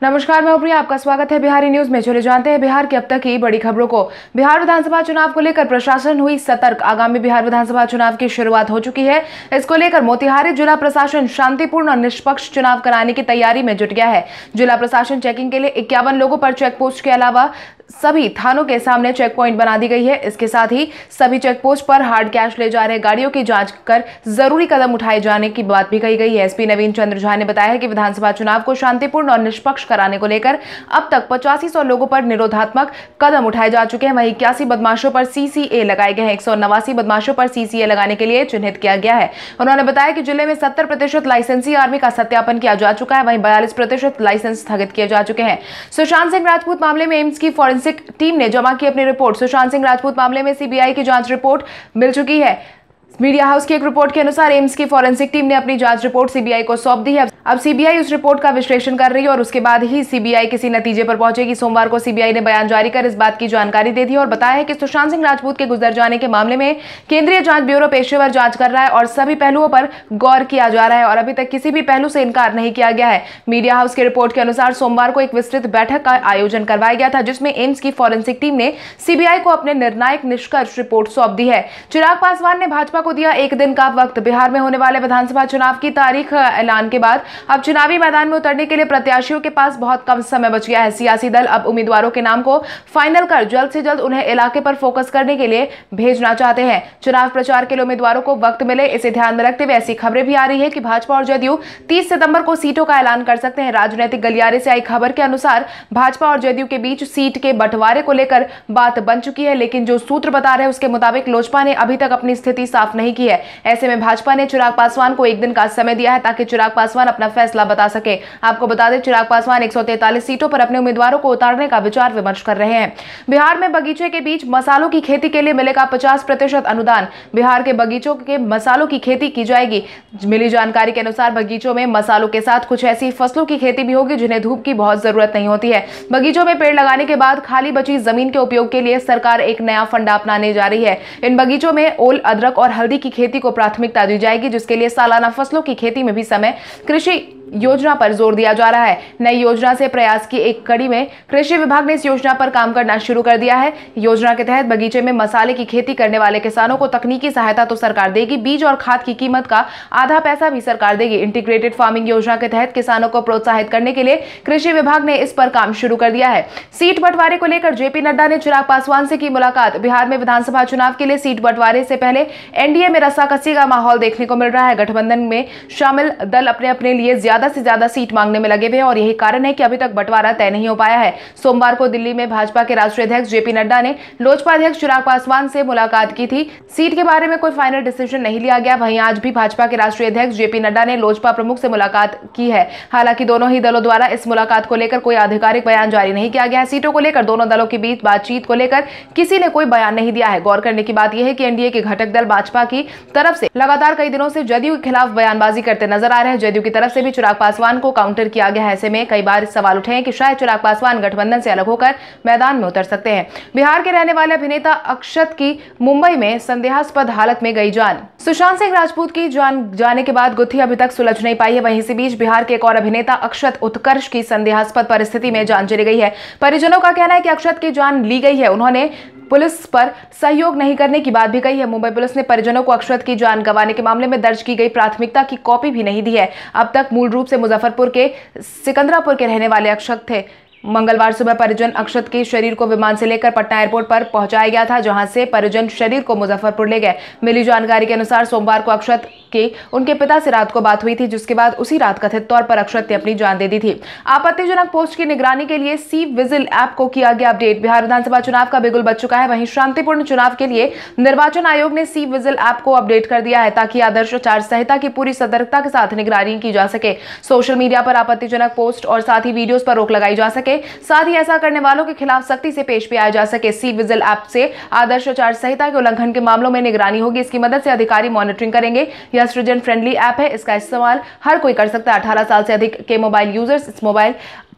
नमस्कार, मैं प्रिया, आपका स्वागत है बिहारी न्यूज में। चले जानते हैं बिहार की अब तक की बड़ी खबरों को। बिहार विधानसभा चुनाव को लेकर प्रशासन हुई सतर्क। आगामी बिहार विधानसभा चुनाव की शुरुआत हो चुकी है। इसको लेकर मोतिहारी जिला प्रशासन शांतिपूर्ण और निष्पक्ष चुनाव कराने की तैयारी में जुट गया है। जिला प्रशासन चेकिंग के लिए 51 लोगों पर चेक पोस्ट के अलावा सभी थानों के सामने चेक पॉइंट बना दी गई है। इसके साथ ही सभी चेक पोस्ट पर हार्ड कैश ले जा रहे गाड़ियों की जांच कर जरूरी कदम उठाए जाने की बात भी कही गई है। एसपी नवीन चंद्र झा ने बताया है कि विधानसभा चुनाव को शांतिपूर्ण और निष्पक्ष कराने को लेकर अब तक 8500 लोगों पर निरोधात्मक कदम उठाए जा चुके हैं। वहीं 81 बदमाशों पर सीसीए लगाए गए हैं। 189 बदमाशों पर सीसीए लगाने के लिए चिन्हित किया गया है। उन्होंने बताया कि जिले में 70% लाइसेंसी आर्मी का सत्यापन किया जा चुका है। वहीं 42% लाइसेंस स्थगित किए जा चुके हैं। सुशांत सिंह राजपूत मामले में एम्स की फॉरेंसिक टीम ने जमा की अपनी रिपोर्ट। सुशांत सिंह राजपूत मामले में सीबीआई की जांच रिपोर्ट मिल चुकी है। मीडिया हाउस की एक रिपोर्ट के अनुसार एम्स की फॉरेंसिक टीम ने अपनी जांच रिपोर्ट सीबीआई को सौंप दी है। अब सीबीआई उस रिपोर्ट का विश्लेषण कर रही है और उसके बाद ही सीबीआई किसी नतीजे पर पहुंचेगी। सोमवार को सीबीआई ने बयान जारी कर इस बात की जानकारी दे दी और बताया है कि सुशांत सिंह राजपूत के गुजर जाने के मामले में केंद्रीय जांच ब्यूरो पेशेवर जांच कर रहा है और सभी पहलुओं पर गौर किया जा रहा है और अभी तक किसी भी पहलू से इनकार नहीं किया गया है। मीडिया हाउस की रिपोर्ट के अनुसार सोमवार को एक विस्तृत बैठक का आयोजन करवाया गया था, जिसमें एम्स की फॉरेंसिक टीम ने सीबीआई को अपने निर्णायक निष्कर्ष रिपोर्ट सौंप दी है। चिराग पासवान ने भाजपा को दिया एक दिन का वक्त। बिहार में होने वाले विधानसभा चुनाव की तारीख ऐलान के बाद अब चुनावी मैदान में उतरने के लिए प्रत्याशियों के पास बहुत कम समय बच गया है। सियासी दल अब उम्मीदवारों के नाम को फाइनल कर जल्द से जल्द उन्हें इलाके पर फोकस करने के लिए भेजना चाहते हैं। चुनाव प्रचार के लिए उम्मीदवारों को वक्त मिले, इसे ध्यान में रखते हुए ऐसी खबरें भी आ रही है कि भाजपा और जदयू 30 सितंबर को सीटों का ऐलान कर सकते हैं। राजनीतिक गलियारे से आई खबर के अनुसार भाजपा और जदयू के बीच सीट के बंटवारे को लेकर बात बन चुकी है, लेकिन जो सूत्र बता रहे हैं उसके मुताबिक लोजपा ने अभी तक अपनी स्थिति साफ नहीं की है। ऐसे में भाजपा ने चिराग पासवान को एक दिन का समय दिया है ताकि चिराग पासवान अपना फैसला बता सके। आपको बता दें, चिराग पासवान 143 सीटों पर अपने उम्मीदवारों को उतारने का विचार विमर्श कर रहे हैं। बिहार में बगीचे के बीच मसालों की खेती के लिए मिलेगा 50% अनुदान। बिहार के बगीचों के मसालों की खेती की जाएगी। मिली जानकारी के अनुसार बगीचों में मसालों के साथ कुछ ऐसी फसलों की खेती भी होगी जिन्हें धूप की बहुत जरूरत नहीं होती है। बगीचों में पेड़ लगाने के बाद खाली बची जमीन के उपयोग के लिए सरकार एक नया फंडा अपनाने जा रही है। इन बगीचों में ओल, अदरक और हल्दी की खेती को प्राथमिकता दी जाएगी, जिसके लिए सालाना फसलों की खेती में भी समय कृषि योजना पर जोर दिया जा रहा है। नई योजना से प्रयास की एक कड़ी में कृषि विभाग ने इस योजना पर काम करना शुरू कर दिया है। योजना के तहत बगीचे में मसाले की खेती करने वाले किसानों को तकनीकी सहायता तो सरकार देगी, बीज और खाद की कीमत का आधा पैसा भी सरकार देगी। इंटीग्रेटेड फार्मिंग योजना के तहत किसानों को प्रोत्साहित करने के लिए कृषि विभाग ने इस पर काम शुरू कर दिया है। सीट बंटवारे को लेकर जेपी नड्डा ने चिराग पासवान से की मुलाकात। बिहार में विधानसभा चुनाव के लिए सीट बंटवारे से पहले एनडीए में रस्साकसी का माहौल देखने को मिल रहा है। गठबंधन में शामिल दल अपने अपने लिए ज्यादा से ज्यादा सीट मांगने में लगे हुए हैं और यही कारण है कि अभी तक बंटवारा तय नहीं हो पाया है। सोमवार को दिल्ली में भाजपा के राष्ट्रीय अध्यक्ष जेपी नड्डा ने लोजपा अध्यक्ष चिराग पासवान से मुलाकात की थी। सीट के बारे में कोई फाइनल डिसीजन नहीं लिया गया। वहीं आज भी भाजपा के राष्ट्रीय अध्यक्ष जेपी नड्डा ने लोजपा प्रमुख से मुलाकात की है। हालांकि दोनों ही दलों द्वारा इस मुलाकात को लेकर कोई आधिकारिक बयान जारी नहीं किया गया है। सीटों को लेकर दोनों दलों के बीच बातचीत को लेकर किसी ने कोई बयान नहीं दिया है। गौर करने की बात यह है कि एनडीए के घटक दल भाजपा की तरफ से लगातार कई दिनों से जदयू के खिलाफ बयानबाजी करते नजर आ रहे हैं। जदयू की तरफ से भी चिराग पासवान को काउंटर किया गया है। ऐसे में कई बार सवाल उठे हैं कि शायद चिराग पासवान गठबंधन से अलग होकर मैदान में उतर सकते हैं। बिहार के रहने वाले अभिनेता अक्षत की मुंबई में संदेहास्पद हालत में गई जान। सुशांत सिंह राजपूत की जान जाने के बाद गुत्थी अभी तक सुलझ नहीं पाई है। वहीं इसी बीच बिहार के एक और अभिनेता अक्षत उत्कर्ष की संदेहास्पद परिस्थिति में जान चली गई है। परिजनों का कहना है कि अक्षत की जान ली गई है। उन्होंने पुलिस पर सहयोग नहीं करने की बात भी कही है। मुंबई पुलिस ने परिजनों को अक्षत की जान गंवाने के मामले में दर्ज की गई प्राथमिकता की कॉपी भी नहीं दी है। अब तक मूल रूप से मुजफ्फरपुर के सिकंदरापुर के रहने वाले अक्षत थे। मंगलवार सुबह परिजन अक्षत के शरीर को विमान से लेकर पटना एयरपोर्ट पर पहुंचाया गया था, जहां से परिजन शरीर को मुजफ्फरपुर ले गए। मिली जानकारी के अनुसार सोमवार को अक्षत के उनके पिता से रात को बात हुई थी, जिसके बाद उसी रात कथित तौर पर अक्षत ने अपनी जान दे दी थी। आपत्तिजनक पोस्ट की निगरानी के लिए सी विजिल ऐप को किया गया अपडेट। बिहार विधानसभा चुनाव का बिगुल बज चुका है। वहीं शांतिपूर्ण चुनाव के लिए निर्वाचन आयोग ने सी विजिल ऐप को अपडेट कर दिया है ताकि आदर्श आचार संहिता की पूरी सतर्कता के साथ निगरानी की जा सके। सोशल मीडिया पर आपत्तिजनक पोस्ट और साथ ही वीडियोस पर रोक लगाई जा सके, साथ ही ऐसा करने वालों के खिलाफ सख्ती से पेश भी आया जा सके। सी विजिल ऐप से आदर्श आचार संहिता के उल्लंघन के मामलों में निगरानी होगी। इसकी मदद से अधिकारी मॉनिटरिंग करेंगे। यह सृजन फ्रेंडली ऐप है, इसका इस्तेमाल हर कोई कर सकता है। 18 साल से अधिक के मोबाइल यूजर्स इस मोबाइल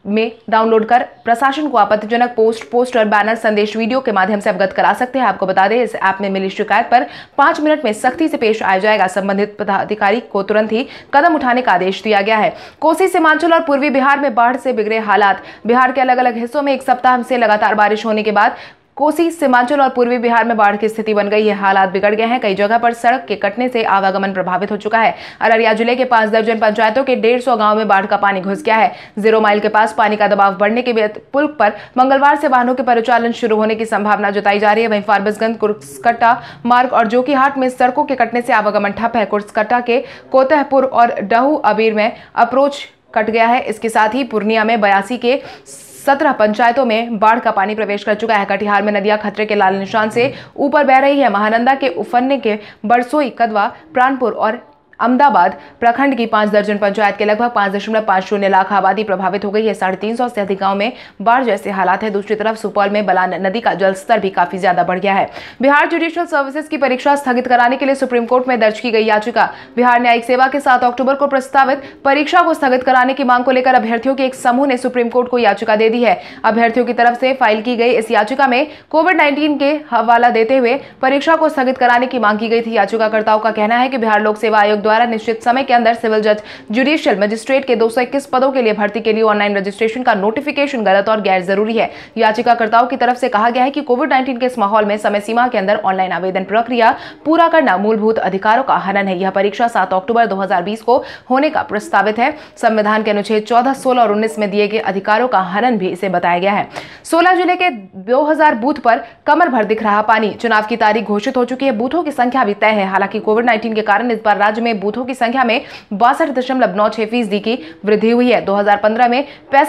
में डाउनलोड कर प्रशासन को आपत्तिजनक पोस्ट, पोस्टर, बैनर, संदेश, वीडियो के माध्यम से अवगत करा सकते हैं। आपको बता दें, इस ऐप में मिली शिकायत पर 5 मिनट में सख्ती से पेश आया जाएगा। संबंधित पदाधिकारी को तुरंत ही कदम उठाने का आदेश दिया गया है। कोसी, सीमांचल और पूर्वी बिहार में बाढ़ से बिगड़े हालात। बिहार के अलग अलग हिस्सों में एक सप्ताह से लगातार बारिश होने के बाद कोसी, सीमांचल और पूर्वी बिहार में बाढ़ की स्थिति बन गई है। हालात बिगड़ गए हैं। कई जगह पर सड़क के कटने से आवागमन प्रभावित हो चुका है। अररिया जिले के 5 दर्जन पंचायतों के 150 गांव में बाढ़ का पानी घुस गया है। 0 माइल के पास पानी का दबाव बढ़ने के बाद पुल पर मंगलवार से वाहनों के परिचालन शुरू होने की संभावना जताई जा रही है। वहीं फारबिसगंज, कुर्सकट्टा मार्ग और जोकीहाट में सड़कों के कटने से आवागमन ठप है। कुर्सकट्टा के कोतहपुर और डहू अबीर में अप्रोच कट गया है। इसके साथ ही पूर्णिया में 82 के 17 पंचायतों में बाढ़ का पानी प्रवेश कर चुका है। कटिहार में नदियां खतरे के लाल निशान से ऊपर बह रही है। महानंदा के उफन्ने के बरसोई, कदवा, प्राणपुर और अहमदाबाद प्रखंड की 5 दर्जन पंचायत के लगभग 5.50 लाख आबादी प्रभावित हो गई है। 350 से अधिक गांव में बाढ़ जैसे हालात है। दूसरी तरफ सुपौल में बलान नदी का जलस्तर भी काफी ज्यादा बढ़ गया है। बिहार जुडिशियल सर्विसेज की परीक्षा स्थगित कराने के लिए सुप्रीम कोर्ट में दर्ज की गई याचिका। बिहार न्यायिक सेवा के 7 अक्टूबर को प्रस्तावित परीक्षा को स्थगित कराने की मांग को लेकर अभ्यर्थियों के एक समूह ने सुप्रीम कोर्ट को याचिका दे दी है। अभ्यर्थियों की तरफ से फाइल की गई इस याचिका में कोविड-19 के हवाला देते हुए परीक्षा को स्थगित कराने की मांग की गई थी। याचिकाकर्ताओं का कहना है कि बिहार लोक सेवा आयोग द्वारा निश्चित समय के अंदर सिविल जज, जुडिशियल मजिस्ट्रेट के 221 पदों के लिए भर्ती के लिए ऑनलाइन रजिस्ट्रेशन का नोटिफिकेशन गलत और गैर जरूरी है। याचिकाकर्ताओं की तरफ से कहा गया है कि कोविड-19 के इस माहौल में समय सीमा के अंदर ऑनलाइन आवेदन प्रक्रिया पूरा करना मूलभूत अधिकारों का हनन है। यह परीक्षा 7 अक्टूबर 2020 को होने का प्रस्तावित है। संविधान के अनुच्छेद 14, 16 और 19 में दिए गए अधिकारों का हनन भी इसे बताया गया है। 16 जिले के 2000 बूथ पर कमर भर दिख रहा पानी। चुनाव की तारीख घोषित हो चुकी है। बूथों की संख्या भी तय है। हालांकि कोविड-19 के कारण इस बार राज्य में बूथों की संख्या में 62.96% की वृद्धि हुई है। 2015 में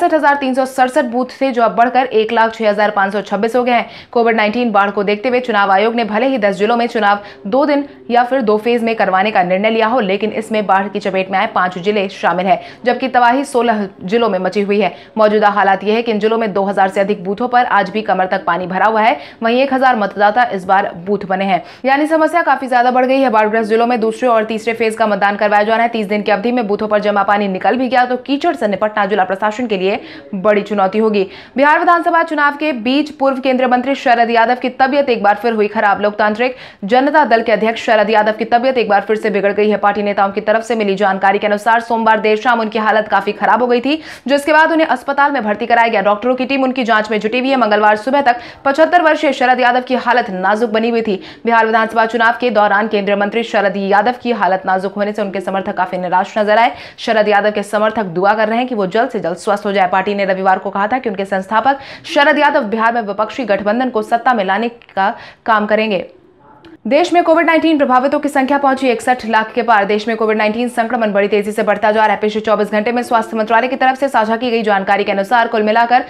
65,367 बूथ थे, जो अब बढ़कर 1,06,526 हो गए हैं। कोविड-19 बाढ़ को देखते हुए चुनाव आयोग ने भले ही 10 जिलों में चुनाव 2 दिन या फिर 2 फेज में करवाने का निर्णय लिया हो, लेकिन इसमें बाढ़ की चपेट में आए 5 जिले शामिल है, जबकि तबाही 16 जिलों में मची हुई है। मौजूदा हालात यह है कि इन जिलों में 2000 से अधिक बूथों पर आज भी कमर तक पानी भरा हुआ है। वहीं 1000 मतदाता इस बार बूथ बने हैं, यानी समस्या काफी ज्यादा बढ़ गई है। बाढ़ग्रस्त जिलों में दूसरे और तीसरे फेज का मतदान करवाया जाना है। 30 दिन की अवधि में बूथों पर जमा पानी निकल भी गया तो कीचड़ से निपटना जिला प्रशासन के लिए बड़ी चुनौती होगी। बिहार विधानसभा चुनाव के बीच पूर्व केंद्रीय मंत्री शरद यादव की तबियत एक बार फिर हुई खराब। लोकतांत्रिक जनता दल के अध्यक्ष शरद यादव की तबियत एक बार फिर से बिगड़ गई है। पार्टी नेताओं की तरफ से मिली जानकारी के अनुसार सोमवार देर शाम उनकी हालत काफी खराब हो गई थी, जिसके बाद उन्हें अस्पताल में भर्ती कराया गया। डॉक्टरों की टीम उनकी जांच में जुटी हुई है। मंगलवार सुबह तक 75 वर्षीय शरद यादव की हालत नाजुक बनी हुई थी। बिहार विधानसभा चुनाव के दौरान केंद्रीय मंत्री शरद यादव की हालत नाजुक होने से उनके समर्थक काफी निराश नजर आए। शरद यादव के समर्थक दुआ कर रहे हैं कि वो जल्द से जल्द स्वस्थ हो जाए। पार्टी ने रविवार को कहा था कि उनके संस्थापक शरद यादव बिहार में विपक्षी गठबंधन को सत्ता में लाने का काम करेंगे। देश में कोविड-19 प्रभावितों की संख्या पहुंची 61 लाख के पार। देश में कोविड-19 संक्रमण बड़ी तेजी से बढ़ता जा रहा है। पिछले 24 घंटे में स्वास्थ्य मंत्रालय की तरफ से साझा की गई जानकारी के अनुसार कुल मिलाकर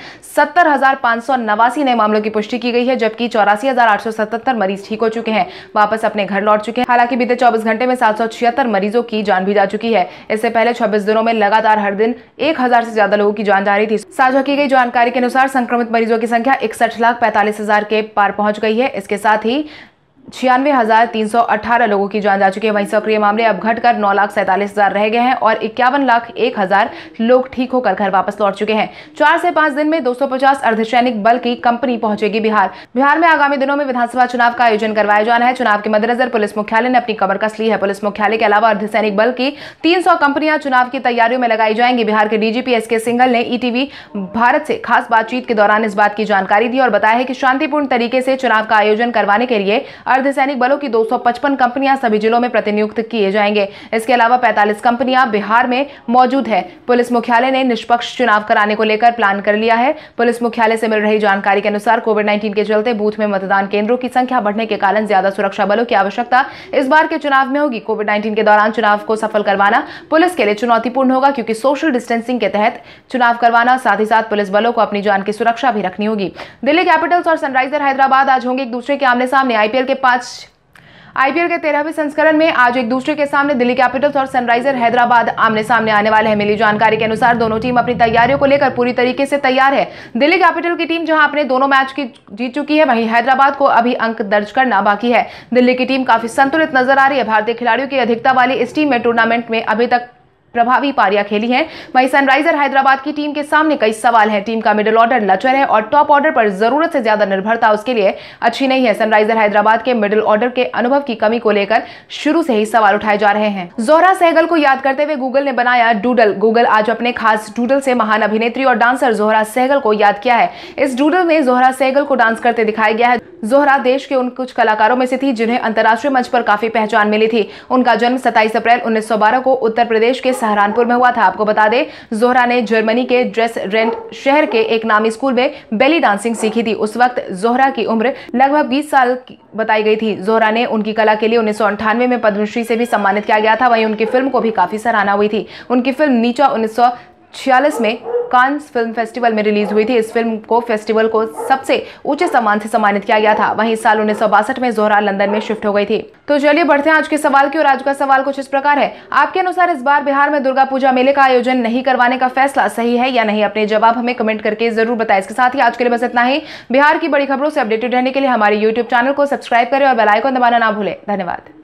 70,589 नए मामलों की पुष्टि की गई है, जबकि 84,877 मरीज ठीक हो चुके हैं, वापस अपने घर लौट चुके हैं। हालांकि बीते 24 घंटे में 776 मरीजों की जान भी जा चुकी है। इससे पहले 26 दिनों में लगातार हर दिन 1000 से ज्यादा लोगों की जान जा रही थी। साझा की गई जानकारी के अनुसार संक्रमित मरीजों की संख्या 61,45,000 के पार पहुंच गई है। इसके साथ ही 96,318 लोगों की जान जा चुकी है। वहीं सक्रिय मामले अब घटकर 9,47,000 रह गए हैं और 51,01,000 लोग ठीक होकर घर वापस लौट चुके हैं। 4 से 5 दिन में 250 अर्धसैनिक बल की कंपनी पहुंचेगी बिहार में आगामी दिनों में विधानसभा चुनाव का आयोजन करवाया जाना है। चुनाव के मद्देनजर पुलिस मुख्यालय ने अपनी कमर कस ली है। पुलिस मुख्यालय के अलावा अर्धसैनिक बल की 300 कंपनियां चुनाव की तैयारियों में लगाई जाएंगी। बिहार के डीजीपी एसके सिंघल ने ईटीवी भारत से खास बातचीत के दौरान इस बात की जानकारी दी और बताया है कि शांतिपूर्ण तरीके से चुनाव का आयोजन करवाने के लिए अर्धसैनिक बलों की 255 कंपनियां सभी जिलों में प्रतिनियुक्त किए जाएंगे। इसके अलावा 45 कंपनियां बिहार में मौजूद है। पुलिस मुख्यालय ने निष्पक्ष चुनाव कराने को लेकर प्लान कर लिया है। पुलिस मुख्यालय से मिल रही जानकारी के अनुसार कोविड-19 के चलते बूथ में मतदान केंद्रों की संख्या बढ़ने के कारण ज्यादा सुरक्षा बलों की आवश्यकता इस बार के चुनाव में होगी। कोविड-19 के दौरान चुनाव को सफल करवाना पुलिस के लिए चुनौतीपूर्ण होगा, क्योंकि सोशल डिस्टेंसिंग के तहत चुनाव करवाना, साथ ही साथ पुलिस बलों को अपनी जान की सुरक्षा भी रखनी होगी। दिल्ली कैपिटल्स और सनराइजर हैदराबाद आज होंगे एक दूसरे के आमने सामने। आईपीएल के 13वें संस्करण में आज एक दूसरे के सामने दिल्ली कैपिटल्स और सनराइजर हैदराबाद आमने सामने आने वाले हैं। मिली जानकारी के अनुसार दोनों टीम अपनी तैयारियों को लेकर पूरी तरीके से तैयार है। दिल्ली कैपिटल की टीम जहां अपने दोनों मैच की जीत चुकी है, वहीं हैदराबाद को अभी अंक दर्ज करना बाकी है। दिल्ली की टीम काफी संतुलित नजर आ रही है। भारतीय खिलाड़ियों की अधिकता वाली इस टीम में टूर्नामेंट में अभी तक प्रभावी पारियां खेली हैं। वहीं सनराइजर हैदराबाद की टीम के सामने कई सवाल हैं। टीम का मिडिल ऑर्डर लचर है और टॉप ऑर्डर पर जरूरत से ज्यादा निर्भरता उसके लिए अच्छी नहीं है। सनराइजर हैदराबाद के मिडिल ऑर्डर के अनुभव की कमी को लेकर शुरू से ही सवाल उठाए जा रहे हैं। जोहरा सहगल को याद करते हुए गूगल ने बनाया डूडल। गूगल आज अपने खास डूडल से महान अभिनेत्री और डांसर जोहरा सहगल को याद किया है। इस डूडल में जोहरा सहगल को डांस करते दिखाया गया है। जोहरा देश के उन कुछ कलाकारों में से थी जिन्हें अंतर्राष्ट्रीय मंच पर काफी पहचान मिली थी। उनका जन्म 27 अप्रैल 1912 को उत्तर प्रदेश के सहारनपुर में हुआ था। आपको बता दें, जोहरा ने जर्मनी के ड्रेसडेंट शहर के एक नामी स्कूल में बेली डांसिंग सीखी थी। उस वक्त जोहरा की उम्र लगभग 20 साल बताई गई थी। जोहरा ने उनकी कला के लिए 1998 में पद्मश्री से भी सम्मानित किया गया था। वहीं उनकी फिल्म को भी काफी सराहना हुई थी। उनकी फिल्म नीचा 1946 में कांस फिल्म फेस्टिवल में रिलीज हुई थी। इस फिल्म को फेस्टिवल को सबसे ऊंचे सम्मान से सम्मानित किया गया था। वहीं साल 1962 में जोहरा लंदन में शिफ्ट हो गई थी। तो चलिए बढ़ते हैं आज के सवाल की। और आज का सवाल कुछ इस प्रकार है, आपके अनुसार इस बार बिहार में दुर्गा पूजा मेले का आयोजन नहीं करवाने का फैसला सही है या नहीं? अपने जवाब हमें कमेंट करके जरूर बताएं। इसके साथ ही आज के लिए बस इतना ही। बिहार की बड़ी खबरों से अपडेटेड रहने के लिए हमारे यूट्यूब चैनल को सब्सक्राइब करें और बेल आइकन दबाना ना भूलें। धन्यवाद।